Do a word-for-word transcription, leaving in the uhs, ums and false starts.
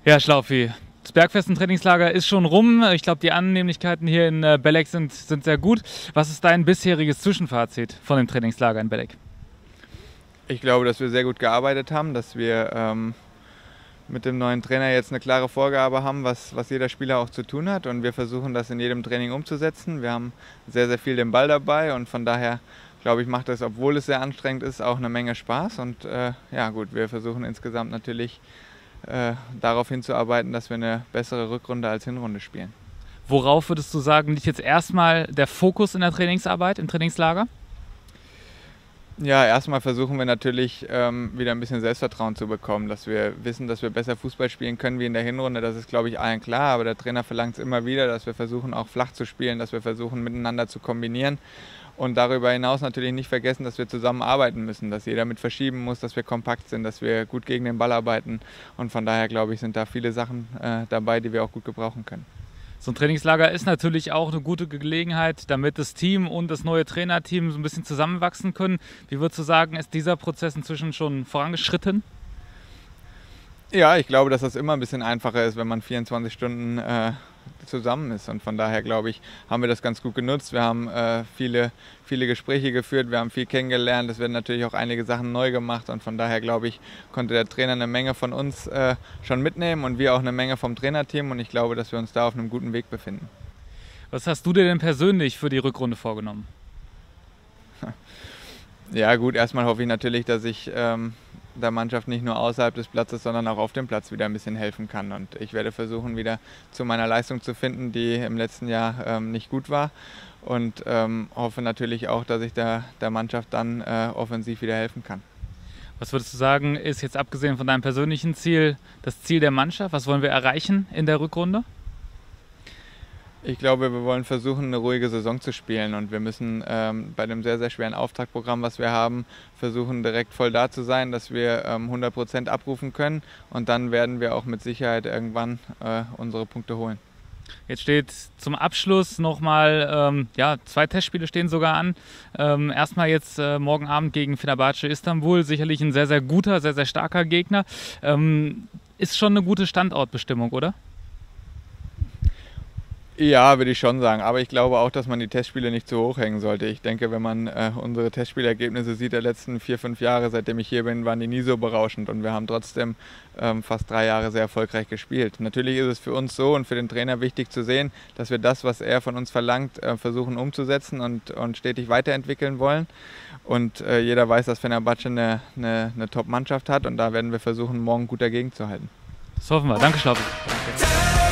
Ja, Schlaufi, das Bergfesten-Trainingslager ist schon rum. Ich glaube, die Annehmlichkeiten hier in äh, Belek sind, sind sehr gut. Was ist dein bisheriges Zwischenfazit von dem Trainingslager in Belek? Ich glaube, dass wir sehr gut gearbeitet haben, dass wir ähm, mit dem neuen Trainer jetzt eine klare Vorgabe haben, was, was jeder Spieler auch zu tun hat, und wir versuchen das in jedem Training umzusetzen. Wir haben sehr, sehr viel den Ball dabei und von daher, glaube ich, macht das, obwohl es sehr anstrengend ist, auch eine Menge Spaß. Und äh, ja gut, wir versuchen insgesamt natürlich äh, darauf hinzuarbeiten, dass wir eine bessere Rückrunde als Hinrunde spielen. Worauf würdest du sagen, liegt jetzt erstmal der Fokus in der Trainingsarbeit, im Trainingslager? Ja, erstmal versuchen wir natürlich ähm, wieder ein bisschen Selbstvertrauen zu bekommen, dass wir wissen, dass wir besser Fußball spielen können wie in der Hinrunde. Das ist, glaube ich, allen klar, aber der Trainer verlangt es immer wieder, dass wir versuchen, auch flach zu spielen, dass wir versuchen, miteinander zu kombinieren. Und darüber hinaus natürlich nicht vergessen, dass wir zusammenarbeiten müssen, dass jeder mit verschieben muss, dass wir kompakt sind, dass wir gut gegen den Ball arbeiten. Und von daher, glaube ich, sind da viele Sachen äh, dabei, die wir auch gut gebrauchen können. So ein Trainingslager ist natürlich auch eine gute Gelegenheit, damit das Team und das neue Trainerteam so ein bisschen zusammenwachsen können. Wie würdest du sagen, ist dieser Prozess inzwischen schon vorangeschritten? Ja, ich glaube, dass das immer ein bisschen einfacher ist, wenn man vierundzwanzig Stunden äh, zusammen ist. Und von daher, glaube ich, haben wir das ganz gut genutzt. Wir haben äh, viele, viele Gespräche geführt, wir haben viel kennengelernt. Es werden natürlich auch einige Sachen neu gemacht. Und von daher, glaube ich, konnte der Trainer eine Menge von uns äh, schon mitnehmen und wir auch eine Menge vom Trainerteam. Und ich glaube, dass wir uns da auf einem guten Weg befinden. Was hast du dir denn persönlich für die Rückrunde vorgenommen? Ja gut, erstmal hoffe ich natürlich, dass ich ähm, der Mannschaft nicht nur außerhalb des Platzes, sondern auch auf dem Platz wieder ein bisschen helfen kann. Und ich werde versuchen, wieder zu meiner Leistung zu finden, die im letzten Jahr ähm, nicht gut war. Und ähm, hoffe natürlich auch, dass ich der, der Mannschaft dann äh, offensiv wieder helfen kann. Was würdest du sagen, ist jetzt abgesehen von deinem persönlichen Ziel das Ziel der Mannschaft? Was wollen wir erreichen in der Rückrunde? Ich glaube, wir wollen versuchen, eine ruhige Saison zu spielen, und wir müssen ähm, bei dem sehr, sehr schweren Auftaktprogramm, was wir haben, versuchen, direkt voll da zu sein, dass wir ähm, hundert Prozent abrufen können, und dann werden wir auch mit Sicherheit irgendwann äh, unsere Punkte holen. Jetzt steht zum Abschluss nochmal, ähm, ja, zwei Testspiele stehen sogar an. Ähm, erstmal jetzt äh, morgen Abend gegen Fenerbahce Istanbul, sicherlich ein sehr, sehr guter, sehr, sehr starker Gegner. Ähm, ist schon eine gute Standortbestimmung, oder? Ja, würde ich schon sagen. Aber ich glaube auch, dass man die Testspiele nicht zu hoch hängen sollte. Ich denke, wenn man äh, unsere Testspielergebnisse sieht der letzten vier, fünf Jahre, seitdem ich hier bin, waren die nie so berauschend. Und wir haben trotzdem ähm, fast drei Jahre sehr erfolgreich gespielt. Natürlich ist es für uns so und für den Trainer wichtig zu sehen, dass wir das, was er von uns verlangt, äh, versuchen umzusetzen und, und stetig weiterentwickeln wollen. Und äh, jeder weiß, dass Fenerbahce eine, eine, eine Top-Mannschaft hat. Und da werden wir versuchen, morgen gut dagegen zu halten. Das hoffen wir. Danke, Schlaufi.